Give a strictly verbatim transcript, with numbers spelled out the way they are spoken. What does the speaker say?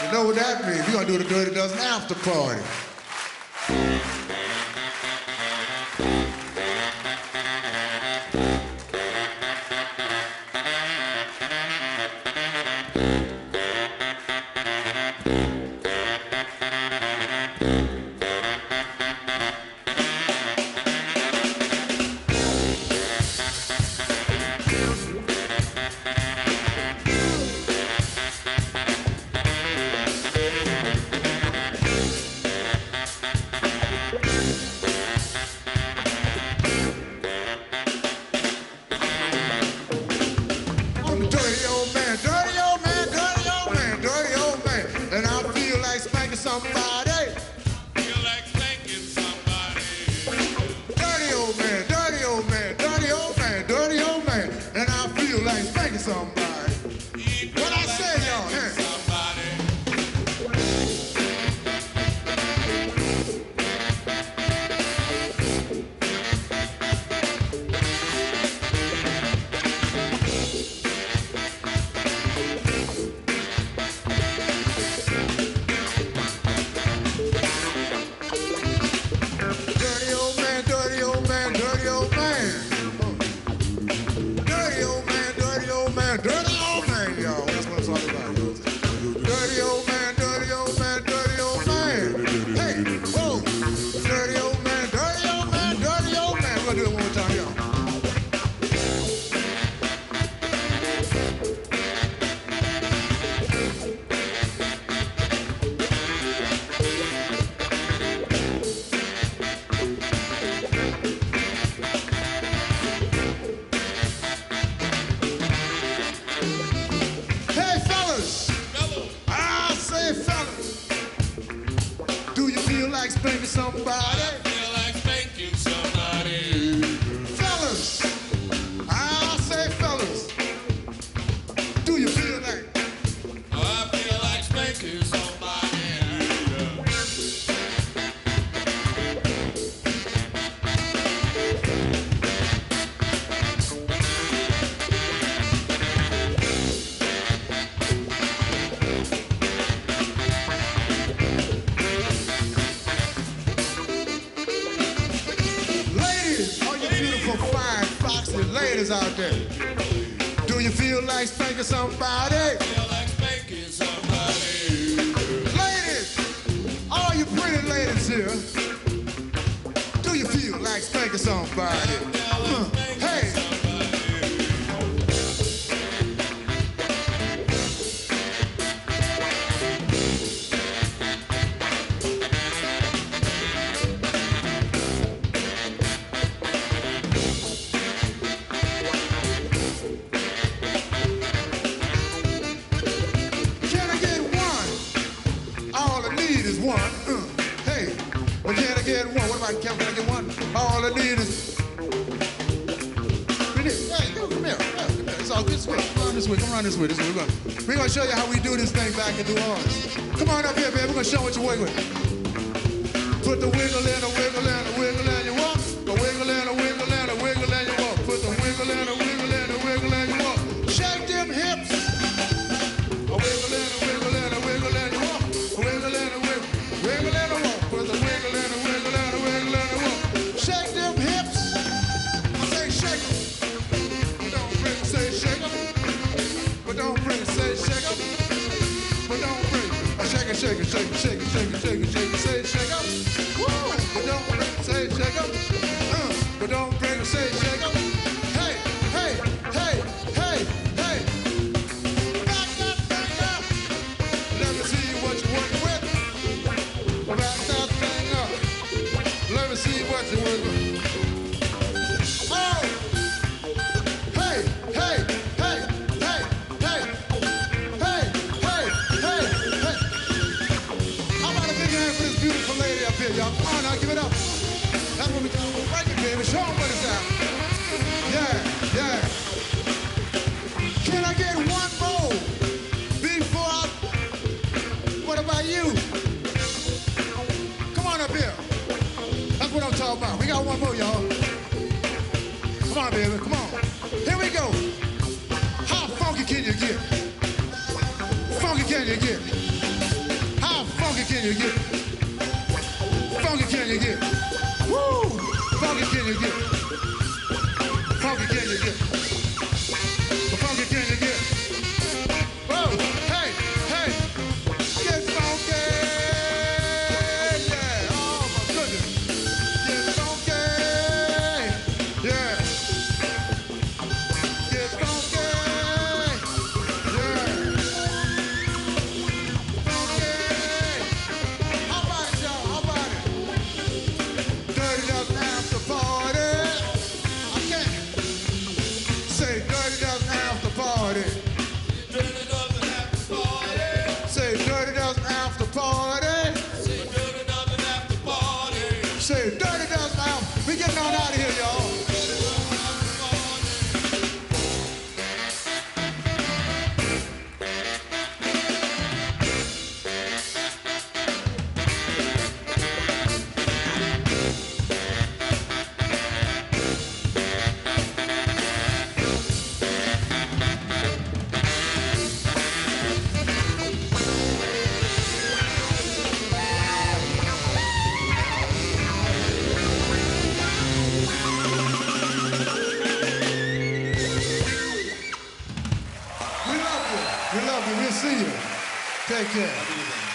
You know what that means? We're gonna do the Dirty Dozen after party. Out there. Do you feel like spanking somebody? Feel like spanking somebody. Ladies, all you pretty ladies here, do you feel like spanking somebody? Uh, hey. Can I get one? All I need is. Hey, come here. Come here. It's all good. Come on this way. Come around this way. This way. We're gonna, we're gonna show you how we do this thing back in New Orleans. Come on up here, man. We're gonna show what you work with. Put the wiggle in, a wiggle in, a wiggle in, you walk. A wiggle in, a wiggle in, a wiggle in, you walk. Put the wiggle in, a wiggle in, a wiggle in, you walk. Shake them hips. A wiggle in, a wiggle in, a wiggle in, you walk. A wiggle in, a wiggle, wiggle in, a walk. Put the wiggle in, a wiggle in, a wiggle in, a walk. Shake them hips. I say shake them. But don't really say shake them. But don't really say shake them. But don't really. I shake it, shake it, shake it, shake it, shake it, shake it, shake it, say shake them. Woo! But don't really say shake them. Uh, but don't really say shake them. Hey, hey, hey, hey, hey. Back up, back up. Let me see what you're working with. Back that thing up. Let me see what you're working with. Oh! Hey, hey, hey, hey, hey, hey, hey, hey, hey. How about a big hand for this beautiful lady up here, y'all? Come on now, give it up. That's what we do. Break it, baby. Show them what it's at. Yeah, yeah. Can I get one more before I... What about you? Come on up here. That's what I'm talking about. We got one more, y'all. Come on, baby. Come on. Here we go. How funky can you get? Funky can you get? can you get? Funky can you get? Woo! Funky can you get? Funky can you get? Funky can you get? Whoa! Hey! Hey! Get funky! Yeah! Oh my goodness! Get funky! Yeah! Get funky! Yeah! Funky! How about it, y'all? How about it? Dirty doesn't after party. I can't say dirty doesn't after party. Dirty dozen after party. Say dirty doesn't after party. Say dirty dozen after party. Say dirty doesn't after. We getting on out of here, y'all. We love you. We love you. We'll see you. Take care.